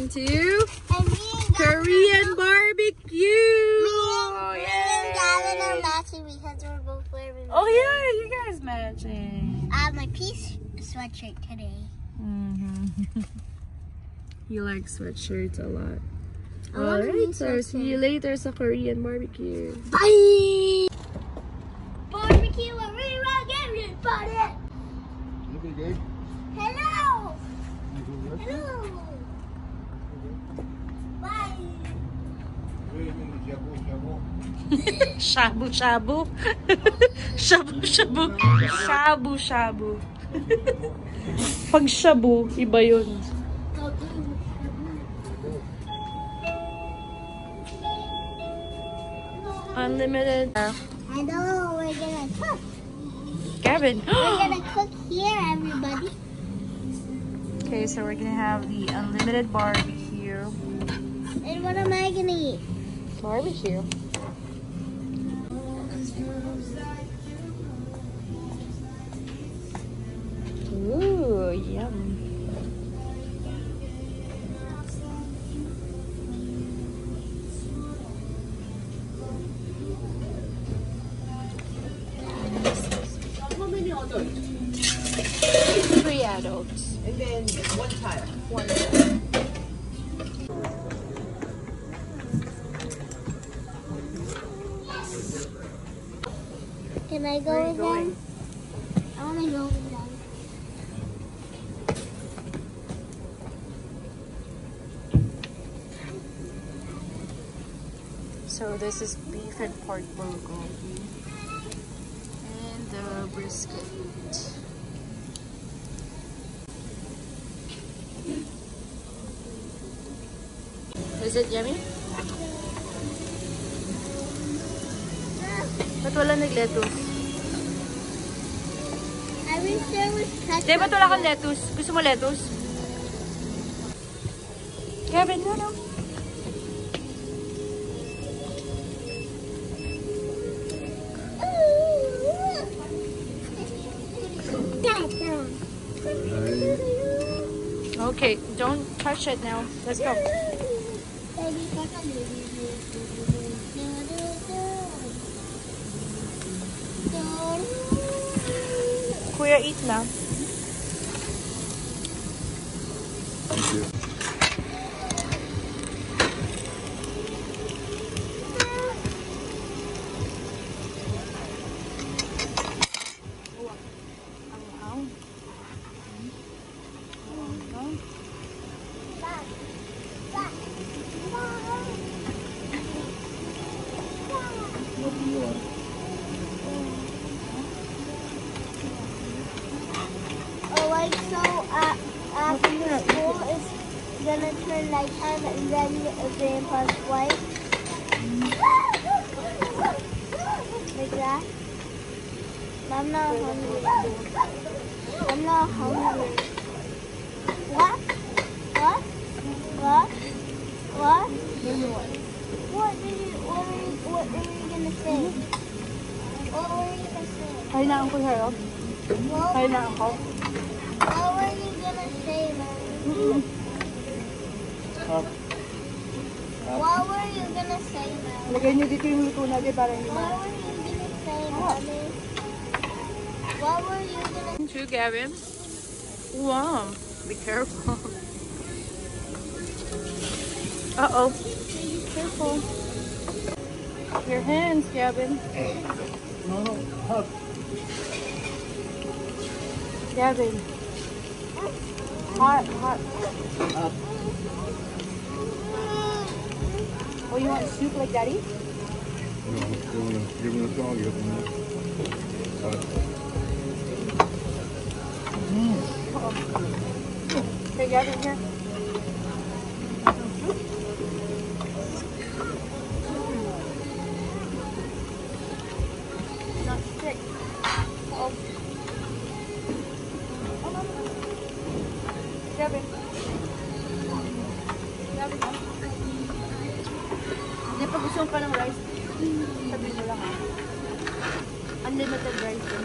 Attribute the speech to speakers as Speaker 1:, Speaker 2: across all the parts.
Speaker 1: going to Korean barbecue.
Speaker 2: Oh, yeah. Gavin are matching because we're both wearing.
Speaker 1: Oh yeah, you guys matching.
Speaker 2: I have my peace sweatshirt today.
Speaker 1: He likes sweatshirts a lot.
Speaker 2: I want a new
Speaker 1: Alright, so see you later sa Korean barbecue.
Speaker 2: Bye! Barbecue, we're really rock everybody!
Speaker 3: Looking good.
Speaker 2: Hello! Hello! Bye!
Speaker 1: Shabu shabu. Shabu shabu. Shabu shabu. Pag shabu, iba yun. Unlimited.
Speaker 2: I know we're gonna cook.
Speaker 1: Gavin.
Speaker 2: We're gonna cook here, everybody.
Speaker 1: Okay, so we're gonna have the unlimited barbecue.
Speaker 2: And what am I gonna eat?
Speaker 1: Barbecue. Ooh, yum.
Speaker 4: How many adults?
Speaker 1: 3 adults.
Speaker 4: And then one child.
Speaker 1: One.
Speaker 2: Can I go with them? I wanna go with them.
Speaker 1: So this is beef and pork bulgogi. And the brisket. Is it yummy? Ba't wala nag-lettuce?
Speaker 2: I wish there was ketchup.
Speaker 1: Di, ba't wala kang lettuce? Gusto mo lettuce? Gavin, no. Okay, don't touch it now. Let's go. Kuya, eat na.
Speaker 3: Thank you. What do you want?
Speaker 2: Oh, like so after school is gonna turn nighttime and then Grandpa's wife. Like that. I'm not hungry. I'm not hungry. What? What? What? What? What are you gonna say? What were you gonna say?
Speaker 1: Kainaan ko sa'yo.
Speaker 2: What
Speaker 1: Kainaan ko.
Speaker 2: were you gonna say, man? What were you gonna say, man?
Speaker 1: Lagay niyo dito yung luto natin para hindi
Speaker 2: What were you gonna say, mommy? What were you gonna
Speaker 1: To Gavin. Wow. Be careful. Uh-oh. Careful. Your hands, Gavin.
Speaker 3: No, hug.
Speaker 1: Gavin. Hot.
Speaker 3: Up.
Speaker 1: Oh, you want soup like Daddy?
Speaker 3: No, give him a dog.
Speaker 1: Okay, Gavin, here. Not sick. Oh. Gavin. Gavin. Hindi, pag gusto mo pa ng rice, sabihin mo lang ha. Unlimited rice din.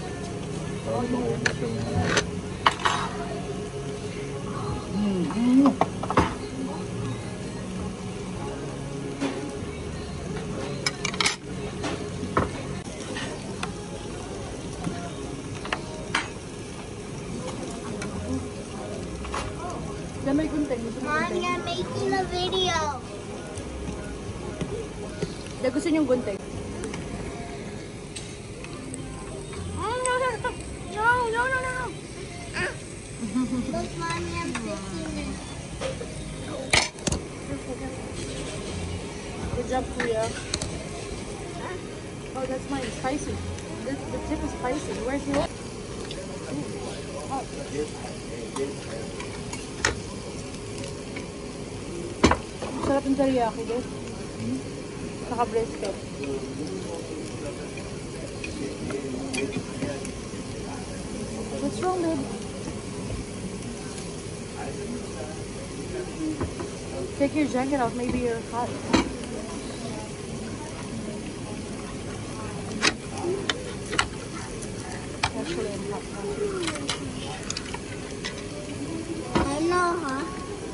Speaker 3: Oh,
Speaker 1: gunting.
Speaker 2: I'm making a video.
Speaker 1: Dahil gusto niyong gunting. No.
Speaker 2: Look, Mommy, I'm fixing it.
Speaker 1: Good job, Kuya. Oh, that's mine. Spicy. The tip is spicy. Where's yours? Sarap yung teriyaki, guys. Saka brisket. What's wrong, babe? Take your jacket off. Maybe you're hot. Actually, I'm hot.
Speaker 2: I know, huh?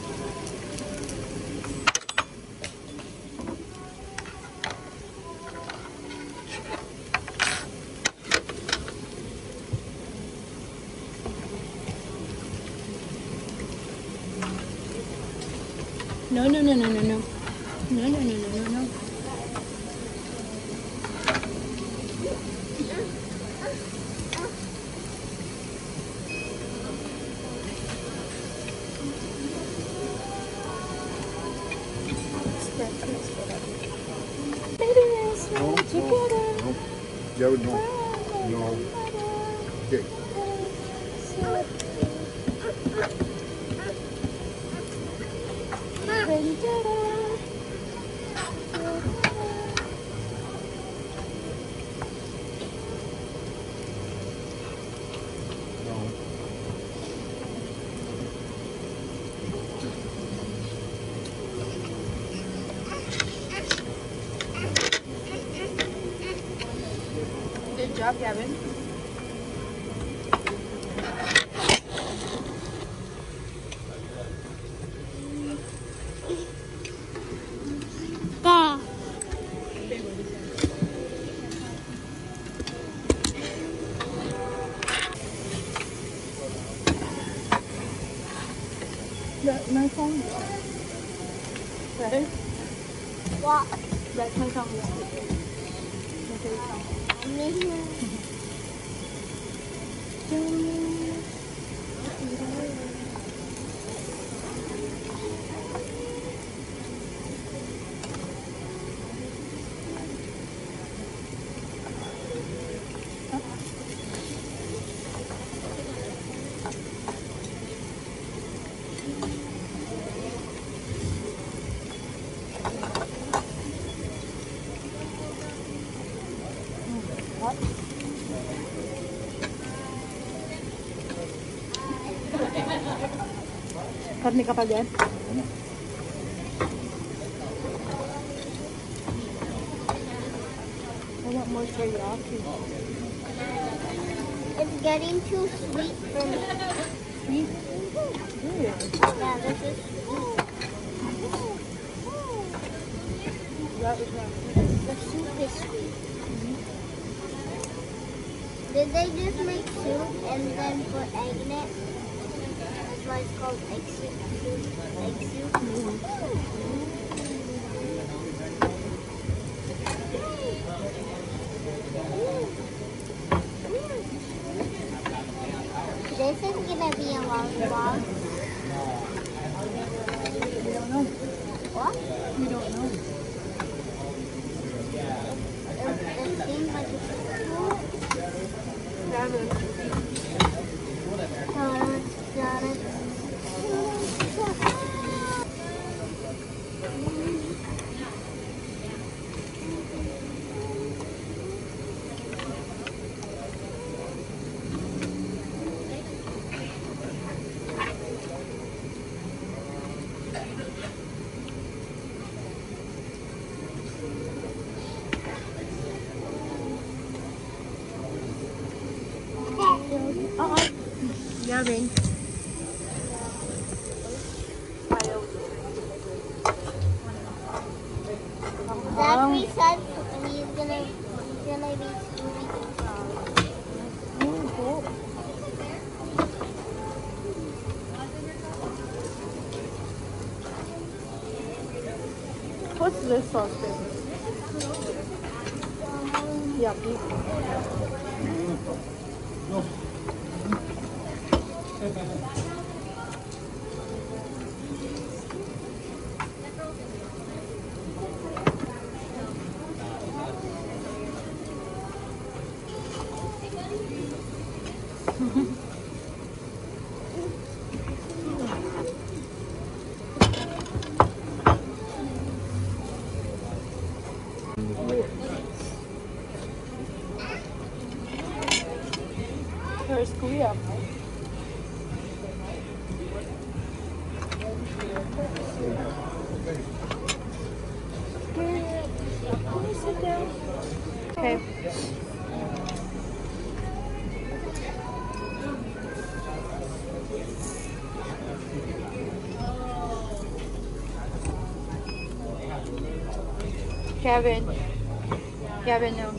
Speaker 1: No. No.
Speaker 3: No. Jared, no. No. Okay. No.
Speaker 1: Good job, Gavin.
Speaker 2: There.
Speaker 1: My phone. Right?
Speaker 2: What?
Speaker 1: That's my song. What? Karne ka pa din? I want more teriyaki.
Speaker 2: It's getting too sweet for me.
Speaker 1: Sweet?
Speaker 2: Yeah, this is sweet.
Speaker 1: That is not.
Speaker 2: The soup is sweet. Did they just make soup and then put egg in it? That's why it's called egg soup. Egg soup. This is gonna be a long vlog.
Speaker 1: We don't know.
Speaker 2: What?
Speaker 1: We don't know.
Speaker 2: It seems like it's cool.
Speaker 1: Gavin.
Speaker 2: Zachary said he's gonna be Scooby-Doo dog.
Speaker 1: Oh, cool. What's this sauce, babe? Yucky.
Speaker 3: No.
Speaker 1: Where's Kuya? Can you sit down? Okay. Gavin, no.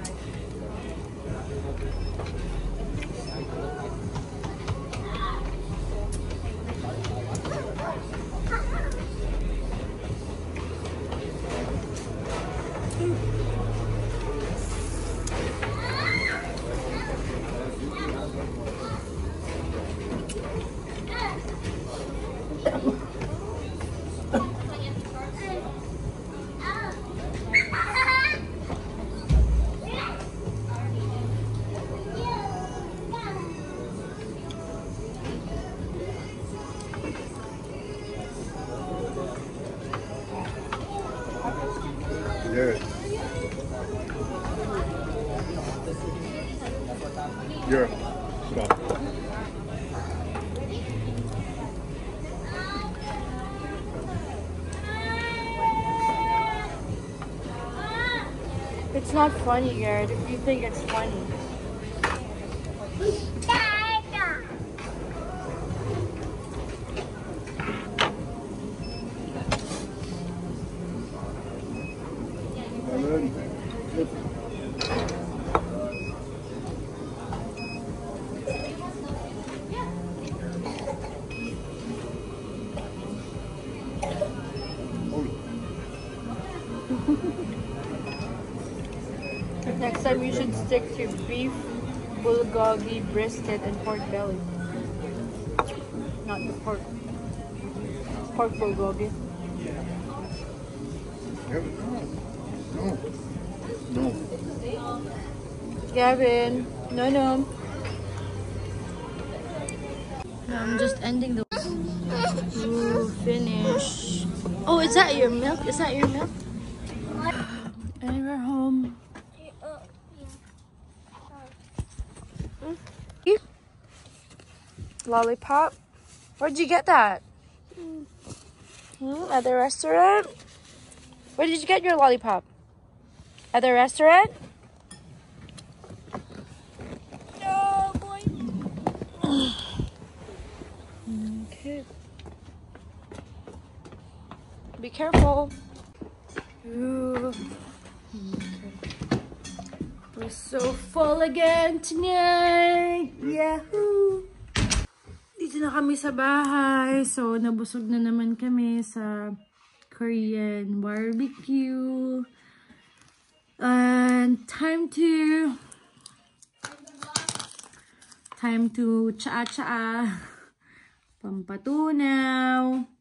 Speaker 3: Yeah. Yeah. Stop.
Speaker 1: It's not funny, Garrett, if you think it's funny. Next time you should stick to beef, bulgogi, brisket, and pork belly. Not the pork. Pork bulgogi.
Speaker 3: No. No.
Speaker 1: Gavin, no. I'm just ending the. Ooh, finish. Oh, is that your milk? Is that your milk? And we're home. Lollipop? Where'd you get that? At the restaurant? Where did you get your lollipop? At the restaurant? No, boy. Okay. Be careful. Ooh. Okay. We're so full again tonight. Yahoo! Dito na kami sa bahay. So, nabusog na naman kami sa Korean barbecue. And time to cha-cha. Pampatunaw.